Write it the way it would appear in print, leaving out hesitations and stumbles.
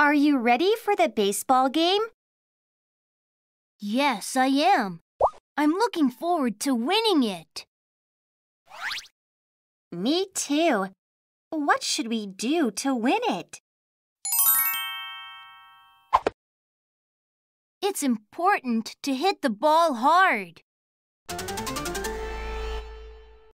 Are you ready for the baseball game? Yes, I am. I'm looking forward to winning it. Me too. What should we do to win it? It's important to hit the ball hard.